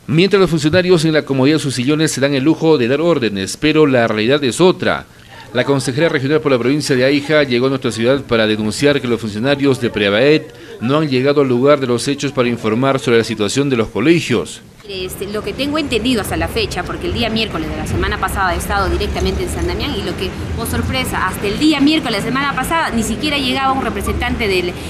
Mientras los funcionarios en la comodidad de sus sillones se dan el lujo de dar órdenes, pero la realidad es otra. La consejera regional por la provincia de Aija llegó a nuestra ciudad para denunciar que los funcionarios de Prevaet no han llegado al lugar de los hechos para informar sobre la situación de los colegios. Lo que tengo entendido hasta la fecha, porque el día miércoles de la semana pasada he estado directamente en San Damián y lo que, oh sorpresa, hasta el día miércoles de la semana pasada ni siquiera llegaba un representante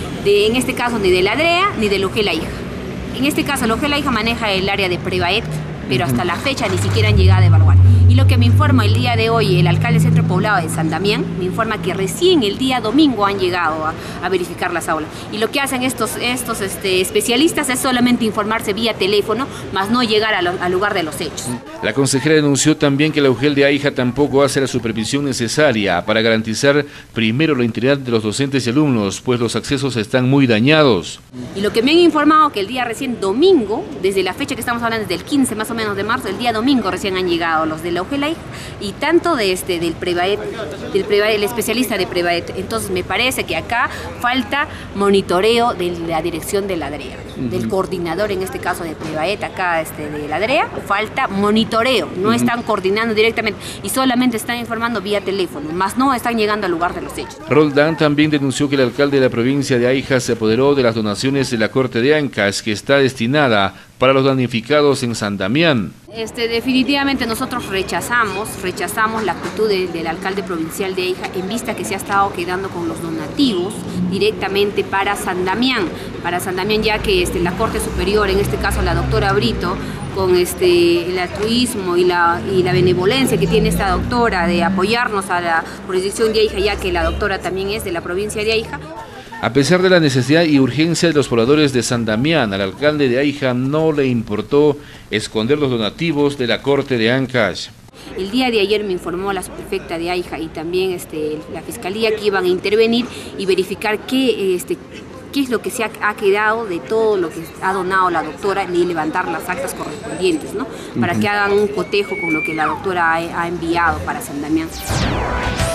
en este caso ni de la DREA ni de Logela Aija. En este caso Logela Aija maneja el área de Prevaet, pero hasta la fecha ni siquiera han llegado a evaluar. Y lo que me informa el día de hoy el alcalde del Centro Poblado de San Damián, me informa que recién el día domingo han llegado a verificar las aulas. Y lo que hacen estos especialistas es solamente informarse vía teléfono, más no llegar al lugar de los hechos. La consejera denunció también que la UGEL de Aija tampoco hace la supervisión necesaria para garantizar primero la integridad de los docentes y alumnos, pues los accesos están muy dañados. Y lo que me han informado que el día recién domingo, desde la fecha que estamos hablando, desde el 15 más o menos de marzo, el día domingo recién han llegado los de la UGEL y tanto del Prevaet, el especialista de Prevaet. Entonces me parece que acá falta monitoreo de la dirección de la DREA, del coordinador en este caso de Prevaet, acá de la DREA, falta monitoreo, no están coordinando directamente y solamente están informando vía teléfono, más no están llegando al lugar de los hechos. Roldán también denunció que el alcalde de la provincia de Aija se apoderó de las donaciones de la Corte de Ancash, que está destinada para los damnificados en San Damián. Definitivamente nosotros rechazamos la actitud del alcalde provincial de Aija en vista que se ha estado quedando con los donativos directamente para San Damián, ya que la Corte Superior, en este caso la doctora Brito, con el altruismo y la benevolencia que tiene esta doctora de apoyarnos a la jurisdicción de Aija, ya que la doctora también es de la provincia de Aija. A pesar de la necesidad y urgencia de los pobladores de San Damián, al alcalde de Aija no le importó esconder los donativos de la Corte de Ancash. El día de ayer me informó la subprefecta de Aija y también la fiscalía que iban a intervenir y verificar qué es lo que se ha quedado de todo lo que ha donado la doctora y levantar las actas correspondientes, ¿no? Para que hagan un cotejo con lo que la doctora ha enviado para San Damián.